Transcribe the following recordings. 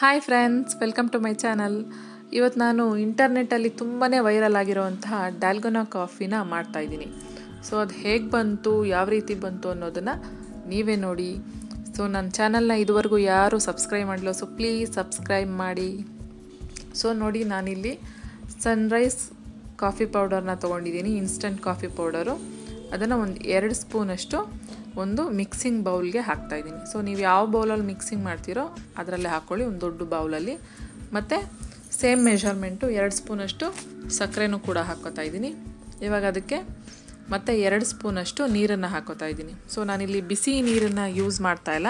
Hi friends, welcome to my channel. ಇವತ್ತು ನಾನು ಇಂಟರ್ನೆಟ್ಟಲ್ಲಿ ತುಂಬಾ ವೈರಲ್ ಆಗಿರೋವಂತಹ ಡಾಲ್ಗೊನಾ ಕಾಫಿನ ಮಾಡ್ತಾಯಿದ್ದೀನಿ. ಸೊ ಅದು ಹೇಗೆ ಬಂತು, ಯಾವ ರೀತಿ ಬಂತು ಅನ್ನೋದನ್ನು ನೀವೇ ನೋಡಿ. ಸೊ ನನ್ನ ಚಾನಲ್ನ ಇದುವರೆಗೂ ಯಾರು ಸಬ್ಸ್ಕ್ರೈಬ್ ಮಾಡಿಲ್ಲ, ಸೊ ಪ್ಲೀಸ್ ಸಬ್ಸ್ಕ್ರೈಬ್ ಮಾಡಿ. ಸೊ ನೋಡಿ, ನಾನಿಲ್ಲಿ ಸನ್ರೈಸ್ ಕಾಫಿ ಪೌಡರ್ನ ತೊಗೊಂಡಿದ್ದೀನಿ, ಇನ್ಸ್ಟಂಟ್ ಕಾಫಿ ಪೌಡರು. ಅದನ್ನು ಒಂದು 2 ಸ್ಪೂನಷ್ಟು ಒಂದು ಮಿಕ್ಸಿಂಗ್ ಬೌಲ್ಗೆ ಹಾಕ್ತಾಯಿದ್ದೀನಿ. ಸೊ ನೀವು ಯಾವ ಬೌಲಲ್ಲಿ ಮಿಕ್ಸಿಂಗ್ ಮಾಡ್ತೀರೋ ಅದರಲ್ಲೇ ಹಾಕ್ಕೊಳ್ಳಿ, ಒಂದು ದೊಡ್ಡ ಬೌಲಲ್ಲಿ. ಮತ್ತು ಸೇಮ್ ಮೆಷರ್ಮೆಂಟು 2 ಸ್ಪೂನಷ್ಟು ಸಕ್ಕರೆನೂ ಕೂಡ ಹಾಕ್ಕೋತಾ ಇದ್ದೀನಿ. ಇವಾಗ ಅದಕ್ಕೆ ಮತ್ತು 2 ಸ್ಪೂನಷ್ಟು ನೀರನ್ನು ಹಾಕ್ಕೋತಾ ಇದ್ದೀನಿ. ಸೊ ನಾನಿಲ್ಲಿ ಬಿಸಿ ನೀರನ್ನು ಯೂಸ್ ಮಾಡ್ತಾಯಿಲ್ಲ,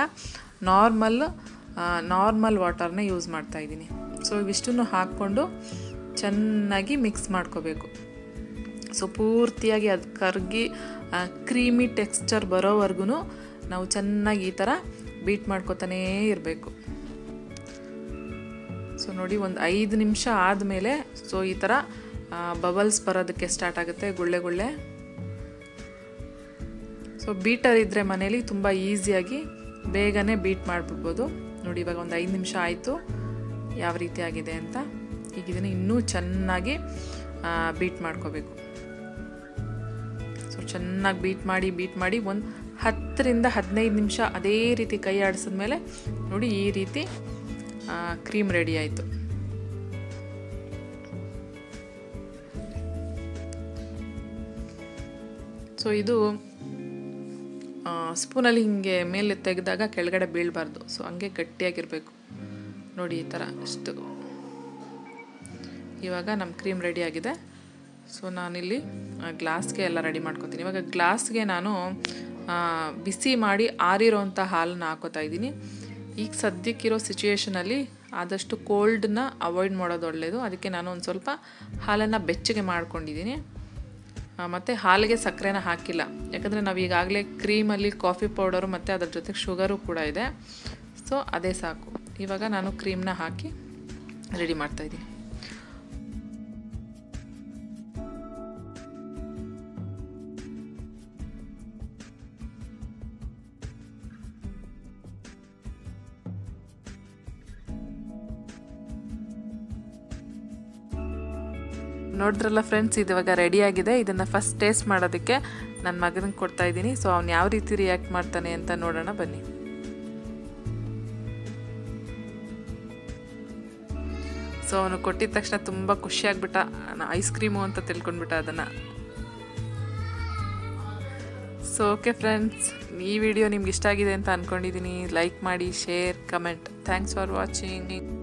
ನಾರ್ಮಲ್ ವಾಟರ್ನೇ ಯೂಸ್ ಮಾಡ್ತಾಯಿದ್ದೀನಿ. ಸೊ ಇವಿಷ್ಟನ್ನು ಹಾಕ್ಕೊಂಡು ಚೆನ್ನಾಗಿ ಮಿಕ್ಸ್ ಮಾಡ್ಕೋಬೇಕು. ಸೊ ಪೂರ್ತಿಯಾಗಿ ಅದು ಕರಗಿ ಕ್ರೀಮಿ ಟೆಕ್ಸ್ಚರ್ ಬರೋವರೆಗೂ ನಾವು ಚೆನ್ನಾಗಿ ಈ ಥರ ಬೀಟ್ ಮಾಡ್ಕೊತಾನೇ ಇರಬೇಕು. ಸೊ ನೋಡಿ, ಒಂದು 5 ನಿಮಿಷ ಆದಮೇಲೆ ಸೊ ಈ ಥರ ಬಬಲ್ಸ್ ಬರೋದಕ್ಕೆ ಸ್ಟಾರ್ಟ್ ಆಗುತ್ತೆ, ಗುಳ್ಳೆ. ಸೊ ಬೀಟರ್ ಇದ್ದರೆ ಮನೇಲಿ ತುಂಬ ಈಸಿಯಾಗಿ ಬೇಗನೆ ಬೀಟ್ ಮಾಡಿಬಿಡ್ಬೋದು. ನೋಡಿ, ಇವಾಗ ಒಂದು 5 ನಿಮಿಷ ಆಯಿತು, ಯಾವ ರೀತಿ ಆಗಿದೆ ಅಂತ. ಈಗ ಇದನ್ನು ಇನ್ನೂ ಚೆನ್ನಾಗಿ ಬೀಟ್ ಮಾಡ್ಕೋಬೇಕು. ಸೊ ಚೆನ್ನಾಗಿ ಬೀಟ್ ಮಾಡಿ ಒಂದು 10ರಿಂದ 15 ನಿಮಿಷ ಅದೇ ರೀತಿ ಕೈ ಆಡಿಸಿದ್ಮೇಲೆ ನೋಡಿ ಈ ರೀತಿ ಕ್ರೀಮ್ ರೆಡಿ ಆಯಿತು. ಸೊ ಇದು ಸ್ಪೂನಲ್ಲಿ ಹಿಂಗೆ ಮೇಲೆ ತೆಗೆದಾಗ ಕೆಳಗಡೆ ಬೀಳಬಾರ್ದು. ಸೊ ಹಂಗೆ ಗಟ್ಟಿಯಾಗಿರಬೇಕು. ನೋಡಿ ಈ ಥರ ಅಷ್ಟು. ಇವಾಗ ನಮ್ಮ ಕ್ರೀಮ್ ರೆಡಿ ಆಗಿದೆ. ಸೊ ನಾನಿಲ್ಲಿ ಗ್ಲಾಸ್ಗೆ ಎಲ್ಲ ರೆಡಿ ಮಾಡ್ಕೊತೀನಿ. ಇವಾಗ ಗ್ಲಾಸ್ಗೆ ನಾನು ಬಿಸಿ ಮಾಡಿ ಆರಿರೋಂಥ ಹಾಲನ್ನ ಹಾಕೋತಾ ಇದ್ದೀನಿ. ಈಗ ಸದ್ಯಕ್ಕಿರೋ ಸಿಚುವೇಷನಲ್ಲಿ ಆದಷ್ಟು ಕೋಲ್ಡನ್ನ ಅವಾಯ್ಡ್ ಮಾಡೋದು ಒಳ್ಳೆಯದು. ಅದಕ್ಕೆ ನಾನು ಒಂದು ಸ್ವಲ್ಪ ಹಾಲನ್ನು ಬೆಚ್ಚಗೆ ಮಾಡ್ಕೊಂಡಿದ್ದೀನಿ. ಮತ್ತು ಹಾಲಿಗೆ ಸಕ್ಕರೆನ ಹಾಕಿಲ್ಲ, ಯಾಕಂದರೆ ನಾವು ಈಗಾಗಲೇ ಕ್ರೀಮಲ್ಲಿ ಕಾಫಿ ಪೌಡರು ಮತ್ತು ಅದ್ರ ಜೊತೆಗೆ ಶುಗರು ಕೂಡ ಇದೆ. ಸೊ ಅದೇ ಸಾಕು. ಇವಾಗ ನಾನು ಕ್ರೀಮ್ನ ಹಾಕಿ ರೆಡಿ ಮಾಡ್ತಾಯಿದ್ದೀನಿ. ನೋಡಿದ್ರಲ್ಲ ಫ್ರೆಂಡ್ಸ್, ಇವಾಗ ರೆಡಿಯಾಗಿದೆ. ಇದನ್ನು ಫಸ್ಟ್ ಟೇಸ್ಟ್ ಮಾಡೋದಕ್ಕೆ ನನ್ನ ಮಗನಿಗೆ ಕೊಡ್ತಾ ಇದ್ದೀನಿ. ಸೊ ಅವ್ನು ಯಾವ ರೀತಿ ರಿಯಾಕ್ಟ್ ಮಾಡ್ತಾನೆ ಅಂತ ನೋಡೋಣ ಬನ್ನಿ. ಸೊ ಅವನು ಕೊಟ್ಟಿದ ತಕ್ಷಣ ತುಂಬ ಖುಷಿಯಾಗ್ಬಿಟ್ಟ, ಐಸ್ ಕ್ರೀಮು ಅಂತ ತಿಳ್ಕೊಂಡ್ಬಿಟ್ಟ ಅದನ್ನು. ಸೊ ಓಕೆ ಫ್ರೆಂಡ್ಸ್, ಈ ವಿಡಿಯೋ ನಿಮ್ಗೆ ಇಷ್ಟ ಆಗಿದೆ ಅಂತ ಅಂದ್ಕೊಂಡಿದ್ದೀನಿ. ಲೈಕ್ ಮಾಡಿ, share, comment. Thanks for watching.